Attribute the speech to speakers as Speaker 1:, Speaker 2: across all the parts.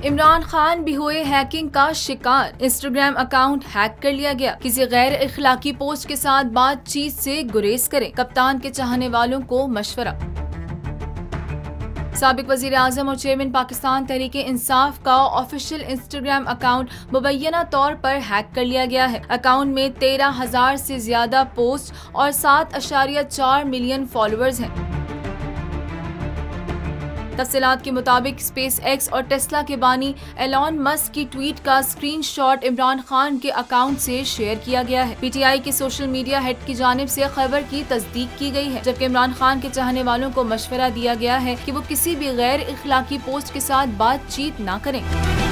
Speaker 1: इमरान खान भी हुए हैकिंग का शिकार। इंस्टाग्राम अकाउंट हैक कर लिया गया। किसी गैर इखलाकी पोस्ट के साथ बातचीत से गुरेज करें, कप्तान के चाहने वालों को मशवरा। साबिक वजीर आजम और चेयरमैन पाकिस्तान तहरीक इंसाफ का ऑफिशियल इंस्टाग्राम अकाउंट मुबैना तौर पर हैक कर लिया गया है। अकाउंट में 13,000 से ज्यादा पोस्ट और 7.4 मिलियन फॉलोअर्स हैं। तफसीलात के मुताबिक स्पेस एक्स और टेस्ला के बानी एलॉन मस्क की ट्वीट का स्क्रीनशॉट इमरान खान के अकाउंट से शेयर किया गया है। पीटीआई के सोशल मीडिया हेड की जानिब से खबर की तस्दीक की गई है, जबकि इमरान खान के चाहने वालों को मशवरा दिया गया है कि वो किसी भी गैर इखलाकी पोस्ट के साथ बातचीत न करें।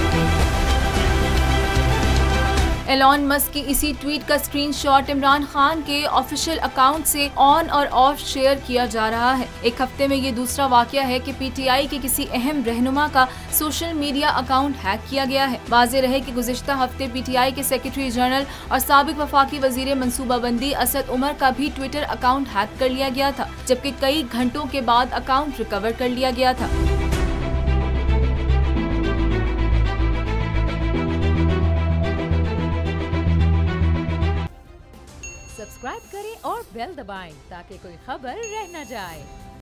Speaker 1: एलॉन मस्क की इसी ट्वीट का स्क्रीनशॉट इमरान खान के ऑफिशियल अकाउंट से ऑन और ऑफ शेयर किया जा रहा है। एक हफ्ते में ये दूसरा वाकया है कि पीटीआई के किसी अहम रहनुमा का सोशल मीडिया अकाउंट हैक किया गया है। वाज़ेह रहे कि गुज़िश्ता हफ्ते पीटीआई के सेक्रेटरी जनरल और साबिक वफाकी वजीर मनसूबाबंदी असद उमर का भी ट्विटर अकाउंट हैक कर लिया गया था, जबकि कई घंटों के बाद अकाउंट रिकवर कर लिया गया था।
Speaker 2: सब्सक्राइब करें और बेल दबाएं ताकि कोई खबर रह न जाए।